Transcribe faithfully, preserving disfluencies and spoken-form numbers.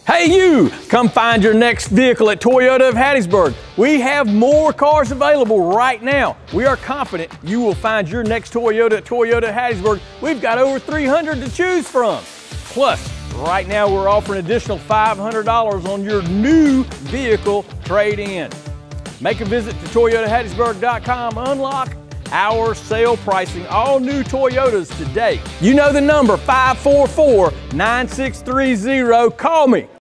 Hey you, come find your next vehicle at Toyota of Hattiesburg. We have more cars available right now. We are confident you will find your next Toyota at Toyota of Hattiesburg. We've got over three hundred to choose from. Plus, right now we're offering an additional five hundred dollars on your new vehicle trade-in. Make a visit to Toyota Hattiesburg dot com, unlock our sale pricing, all new Toyotas today. You know the number, five four four, nine six three zero. Call me.